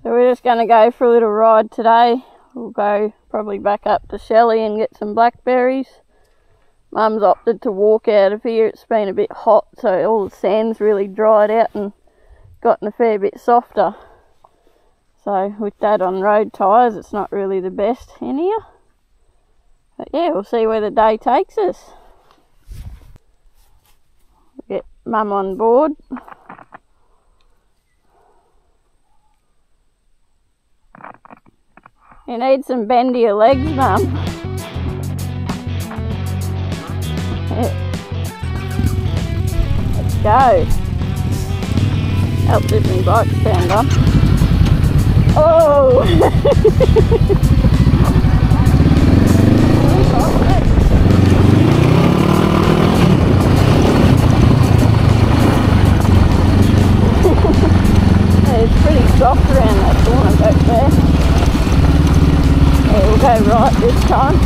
So we're just going to go for a little ride today. We'll go probably back up to Shelley and get some blackberries. Mum's opted to walk out of here. It's been a bit hot, so all the sand's really dried out and gotten a fair bit softer. So with Dad on road tyres, it's not really the best in here. But yeah, we'll see where the day takes us. We'll get Mum on board. You need some bendier legs, Mum. Yeah. Let's go. Help this new bike stand on. Oh! It's pretty soft around that corner back there. Yeah, we'll go right this time.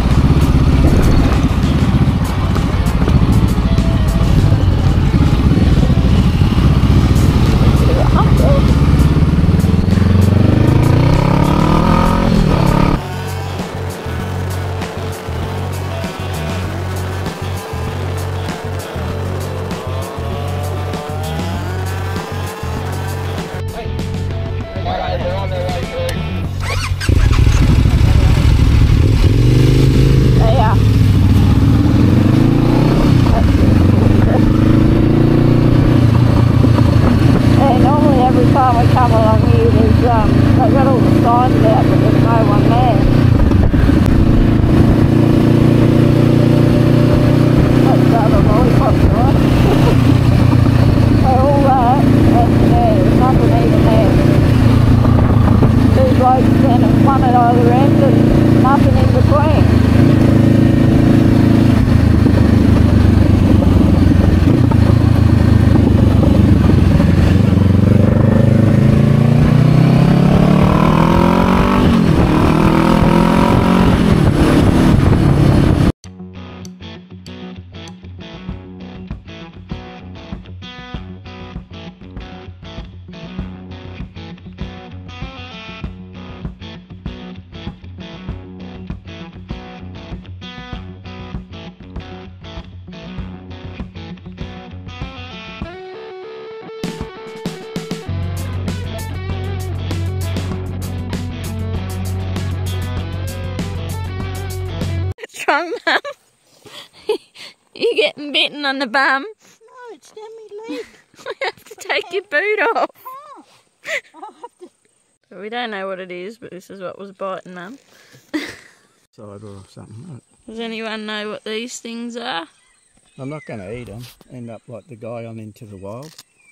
Wrong, Mum? You getting bitten on the bum? No, it's down my leg. We have to take your boot off. I'll have to... So we don't know what it is, but this is what was biting, Mum. Side or something. Does anyone know what these things are? I'm not going to eat them. End up like the guy on Into the Wild.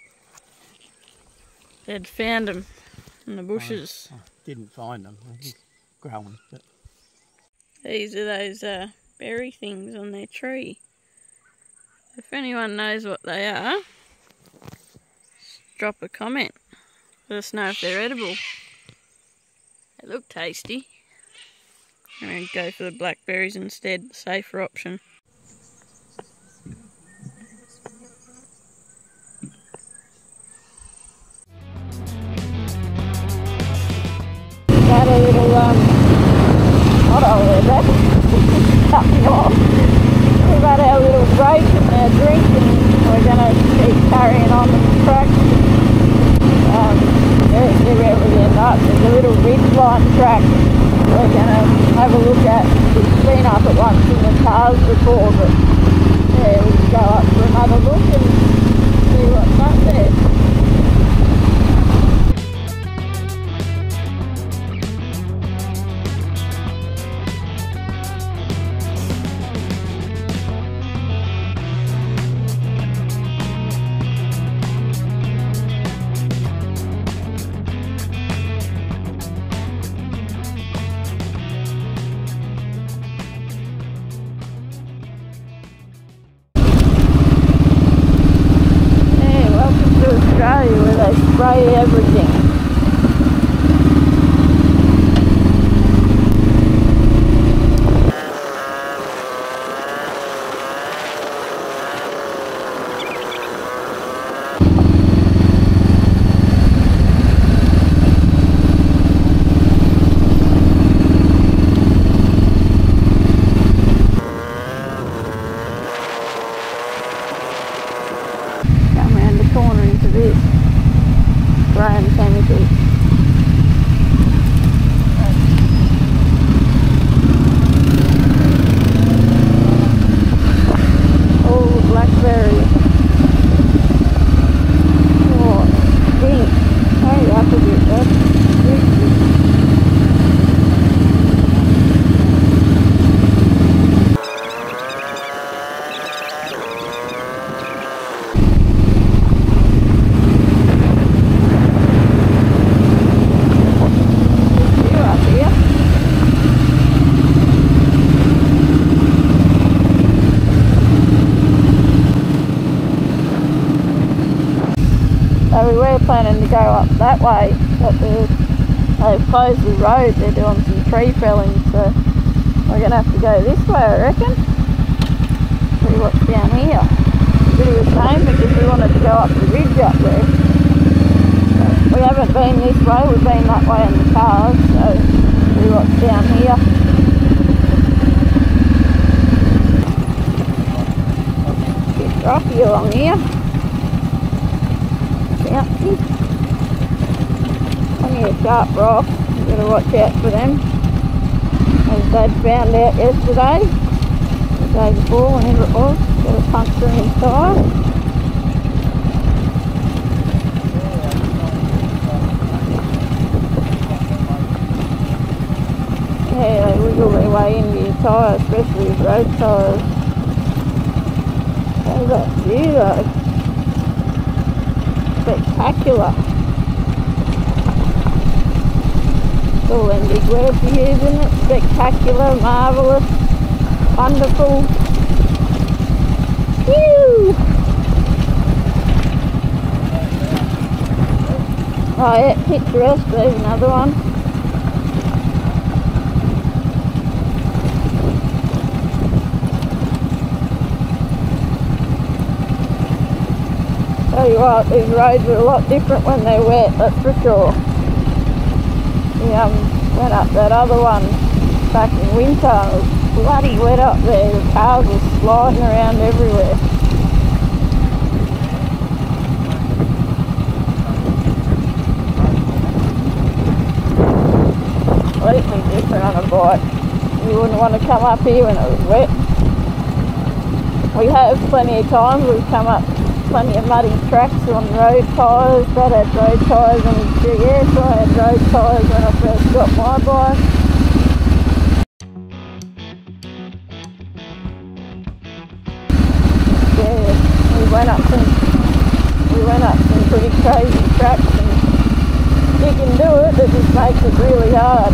They'd found them in the bushes. I didn't find them. I was growing. But... These are those berry things on their tree. If anyone knows what they are, just drop a comment. Let us know if they're edible. They look tasty. I'm going to go for the blackberries instead, safer option. Got a little pothole there, back. Cut me off. We've had our little break and our drink, and we're going to keep carrying on the track. Wherever we end up, there's a little ridgeline track we're going to have a look at. We've been up at once in the cars before, but yeah, we'll go up for another look and see what's up there. this. Growing chemicals. Oh, blackberry. Oh, stink. Hurry up a bit, bud. So we were planning to go up that way, but they've closed the road. They're doing some tree felling, so we're going to have to go this way, I reckon. See what's down here. It's a bit of a shame because we wanted to go up the ridge up there. But we haven't been this way, we've been that way in the cars, so see what's down here. Bit rocky along here. Bouncy. Plenty of sharp rocks, you've got to watch out for them. As Dad found out yesterday, the day before, whenever it was, got a puncture in his tyre. Yeah, they wiggle their way into your tyre, especially with road tyres. How's that view though? Spectacular. It's all them big words we use, isn't it? Spectacular, marvellous, wonderful. Phew! Oh yeah, picturesque, there's another one. Tell you what, these roads are a lot different when they're wet, that's for sure. We went up that other one back in winter, it was bloody wet up there, the cars were sliding around everywhere. Completely different on a bike. You wouldn't want to come up here when it was wet. We have plenty of times, we've come up plenty of muddy tracks on road tyres. Dad had road tyres on his GS, I had road tyres when I first got my bike. Yeah, we went up some pretty crazy tracks, and you can do it, it just makes it really hard.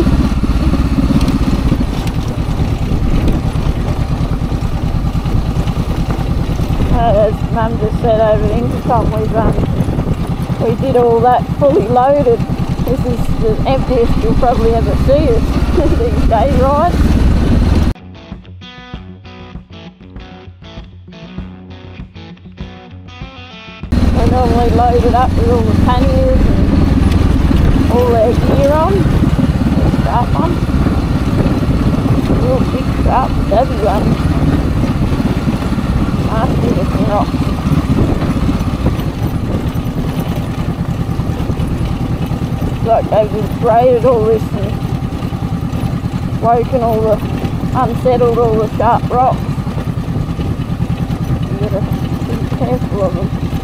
As Mum just said over the intercom, we did all that fully loaded. This is the emptiest you'll probably ever see us these day rides. We normally load it up with all the panniers and all their gear on. There's sharp one. Real big sharp stubby one. Nasty looking rocks. It's like they've just braided all this and woken all the, unsettled all the sharp rocks. You gotta be careful of them.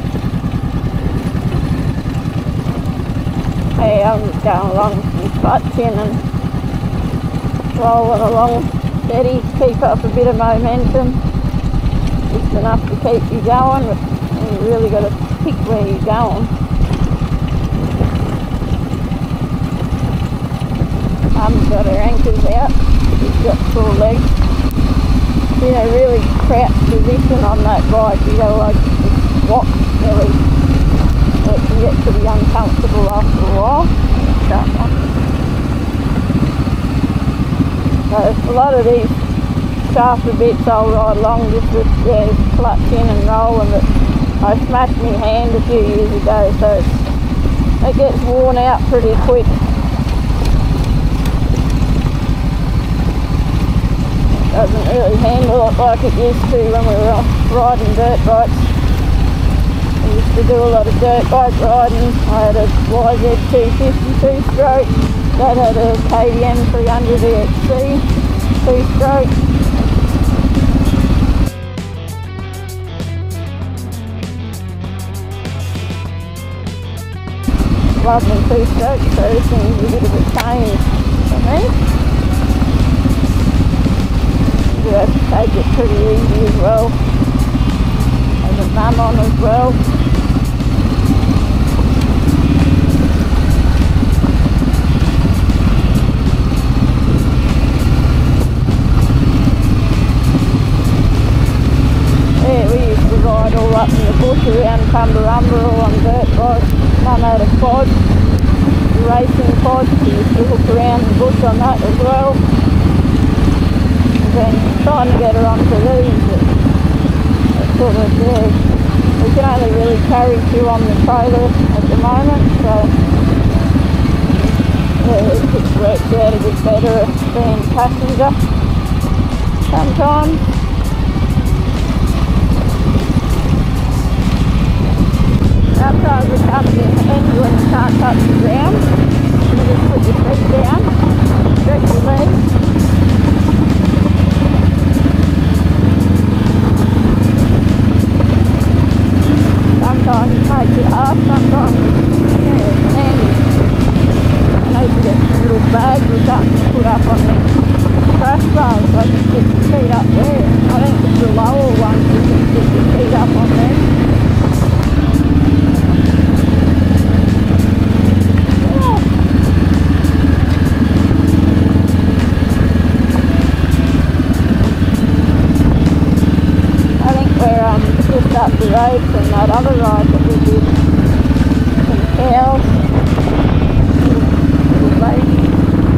Hey, I'm just going along some clutching and rolling along steady, keep up a bit of momentum. Just enough to keep you going, but you really got to pick where you're going. Mum's got her anchors out, she's got sore legs. In a really crouched position on that bike, you go like squat really, so it can get pretty uncomfortable after a while. So a lot of these sharper bits I'll ride along just with clutching and rolling, but I smashed my hand a few years ago, so it gets worn out pretty quick. Doesn't really handle it like it used to when we were riding dirt bikes. used to do a lot of dirt bike riding. I had a YZ250 two-stroke. Dad had a KTM 300 EXC two-stroke. Love me two-stroke, so this thing's a bit of a change for me. You have to take it pretty easy as well. And the mum on as well. Yeah, we used to ride all up in the bush around Cumberumba all on dirt bikes. Mum had a pod, a racing pod, so you used to look around the bush on that as well. And then trying to get her onto these, but sort of, yeah, we can only really carry two on the trailer at the moment, so yeah, it just works out a bit better being passenger sometimes. Sometimes it comes in handy when you can't touch the ground. You just put your feet down, stretch your legs. Sometimes it makes it hard, sometimes yeah, it's handy. I need to get some little bags or something to put up on the crash bar so I can stick your feet up there. I think it's the lower ones you can stick your feet up on there. Just up the road from that other ride that we did. Some cows, little babies.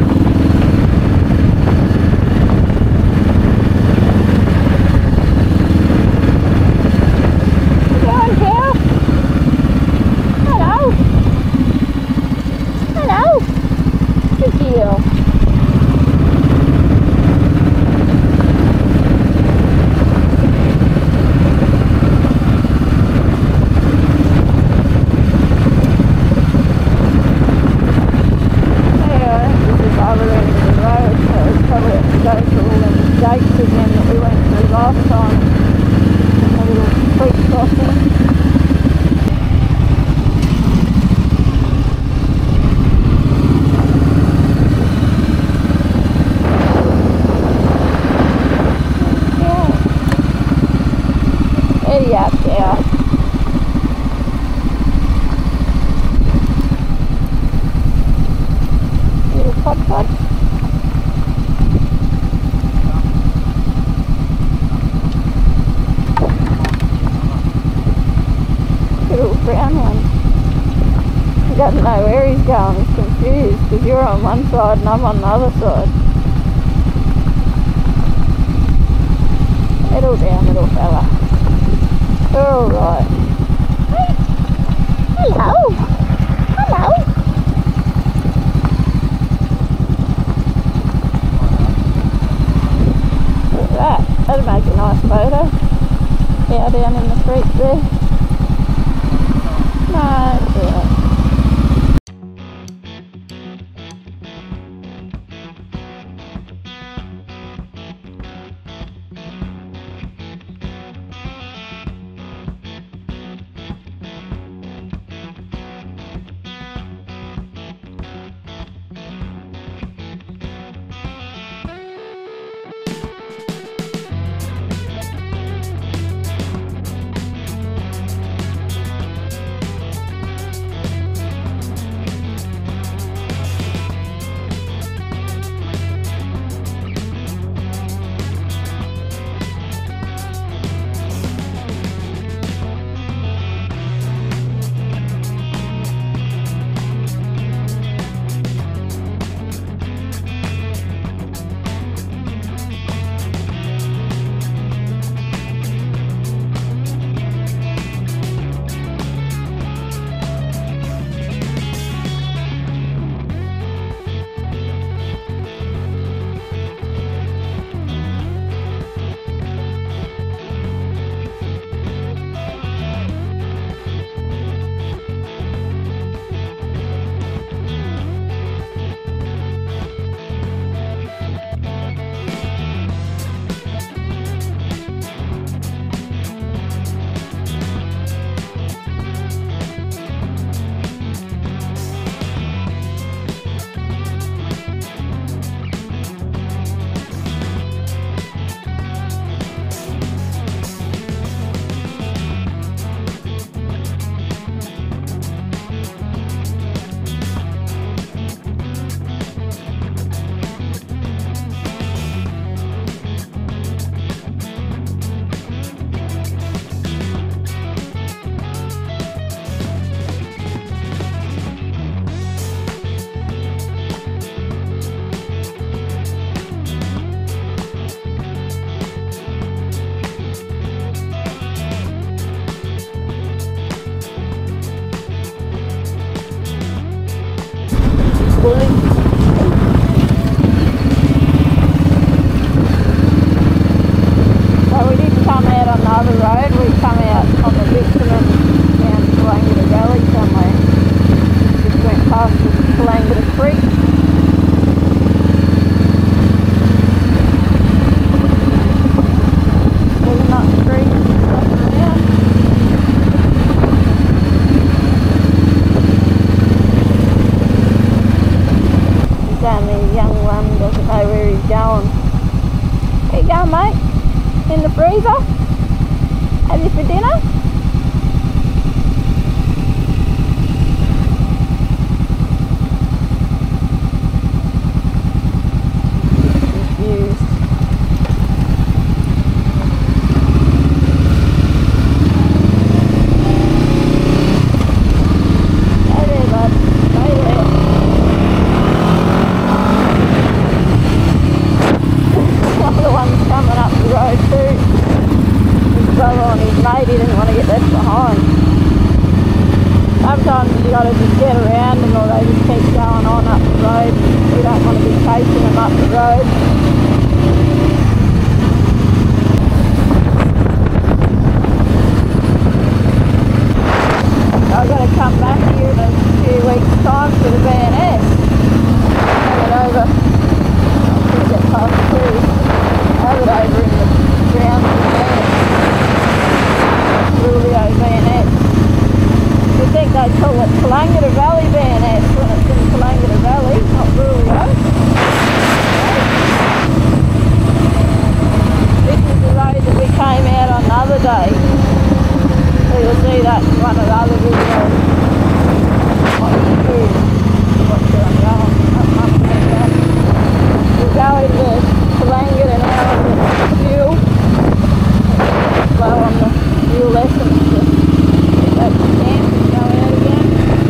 Go on, cow. Hello. Hello. Good girl. Doesn't know where he's going, he's confused because you're on one side and I'm on the other side. Settle down, little fella. You're alright. Hello! Hello! Look at that, that'll make a nice photo. Yeah, down in the creek there. No, it's alright. ready for dinner? Confused. Stay there, bud. Stay there. One of the ones coming up the road too. His brother and his mate, he didn't want to get left behind. Sometimes you got to just get around them or they just keep going on up the road. We don't want to be chasing them up the road. I've got to come back here in a few weeks' time for the B&S. Have it over. I'm going to get past through. Have it over in the grounds of there. Rulio B&S. You think they call it Tallangatta Valley B&S when it's in Tallangatta Valley, not Rulio. This is the road that we came out on the other day. So you'll see that in one of the other videos. On YouTube. Watch where I'm going. Up like that. We'll go into Tallangatta now and get fuel. Slow on the fuel lessons to get back to camp and go out again.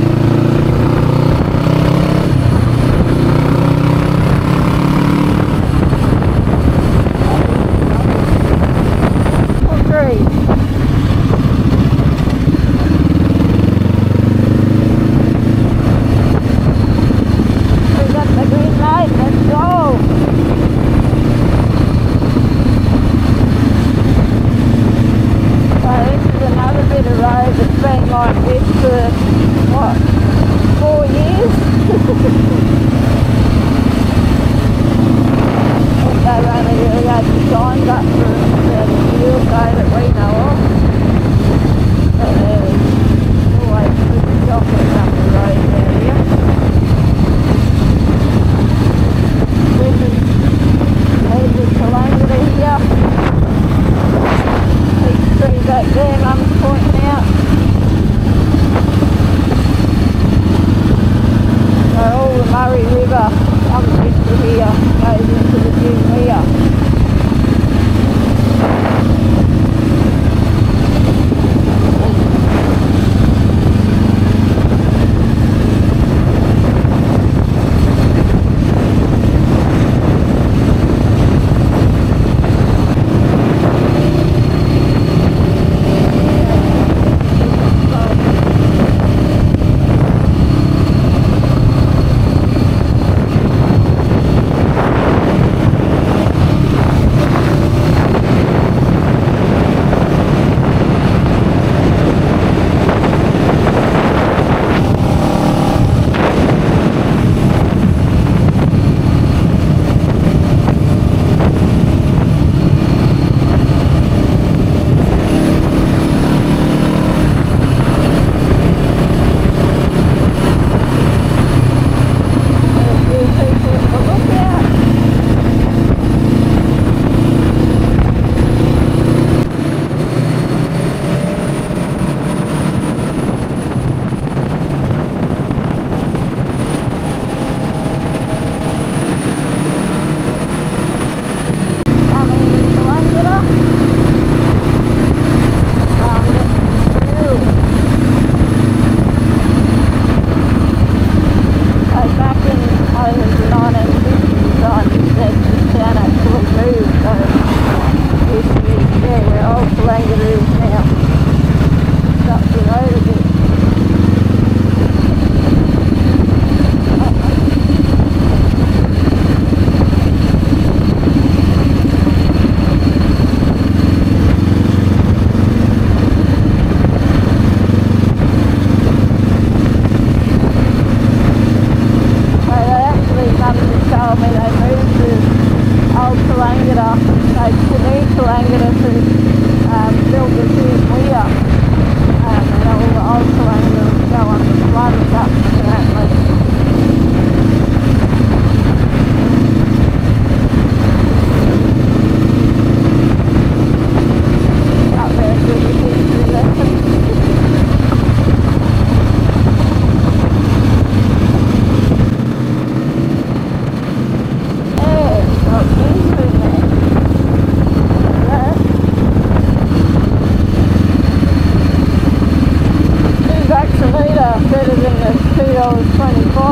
Oh, great. We've got the green light, let's go! So this is another bit of road that's been like this for, what, 4 years? They've only really had the signs up for about a year or so that we know of. But there's always good shopping up the road out here. There's the Tallangatta here. Big tree back there, Mum's pointing out. So all the Murray River comes into here, goes into the dune here.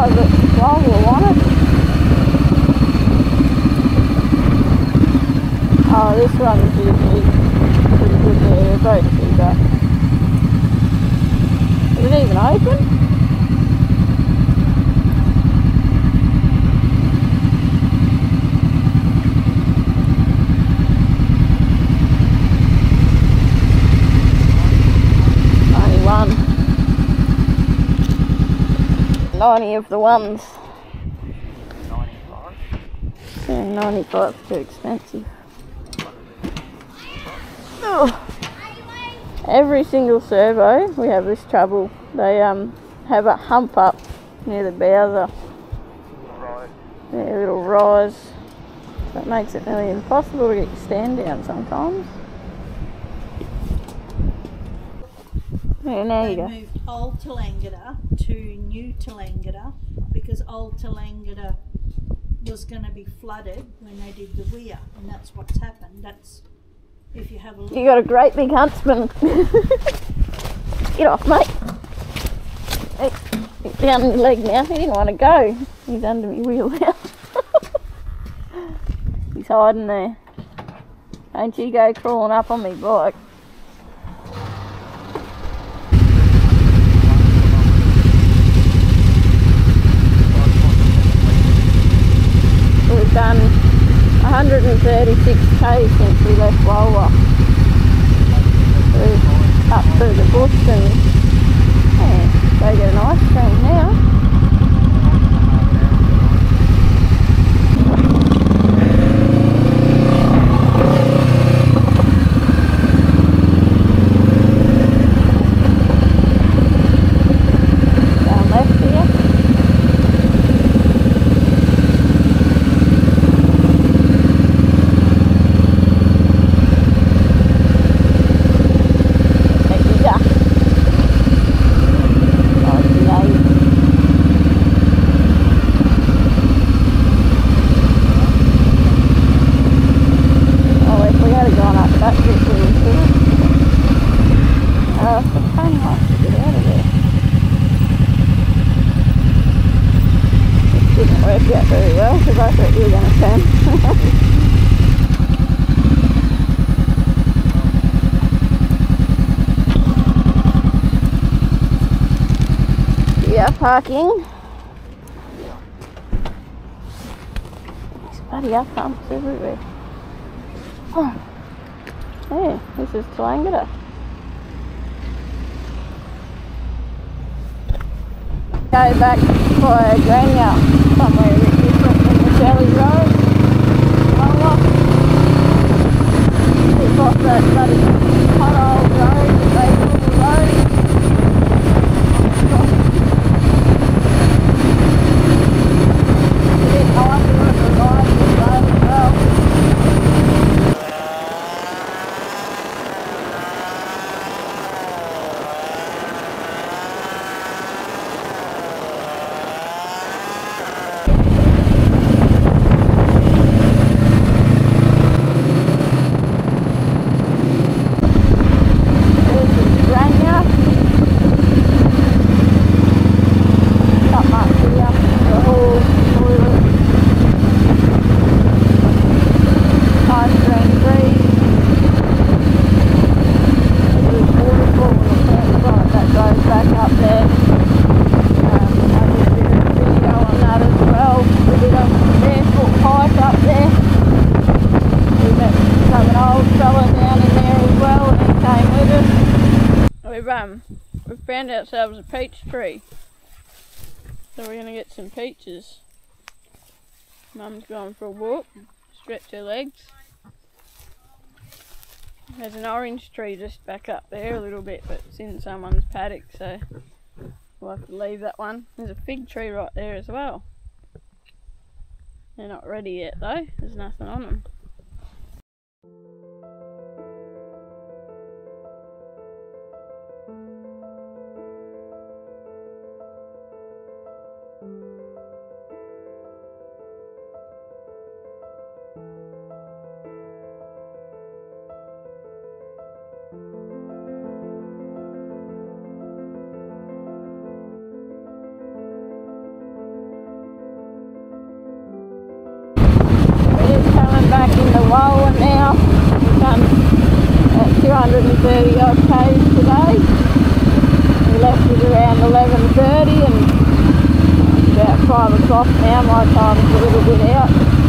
Oh, the flower on it. Oh, this one's usually pretty good there. Both do that. Is it even open? Only one. 90 of the ones. 95. Yeah, 95 is too expensive. Oh. Every single servo we have this trouble. They have a hump up near the bowser. Right. Yeah, a little rise. That makes it nearly impossible to get your stand down sometimes. Yeah, now you They go. moved old Tallangatta to new Tallangatta because old Tallangatta was going to be flooded when they did the weir, and that's what's happened. That's if you have a look. You got a great big huntsman. Get off, mate. Hey, get down your leg now. He didn't want to go. He's under my wheel now. He's hiding there. Don't you go crawling up on me bike. We've done 136k since we left Walwa. We're up through the bush and yeah, go get an ice cream now. Down left here. Very well because I thought you were going to turn. Yeah, parking. There's bloody up pumps everywhere. Oh, yeah, this is Tallangatta. Go back by Granya, somewhere a bit different than the Shelley Road. Keep off that bloody hot old road, the Bayville Road. It's a bit nicer with the ride this road as well. We've found ourselves a peach tree, so we're going to get some peaches. Mum's going for a walk, stretch her legs. There's an orange tree just back up there a little bit, but it's in someone's paddock, so we'll have to leave that one. There's a fig tree right there as well. They're not ready yet though, there's nothing on them. 230 odd k's today. We left at around 11:30 and it's about 5 o'clock now. My time's a little bit out.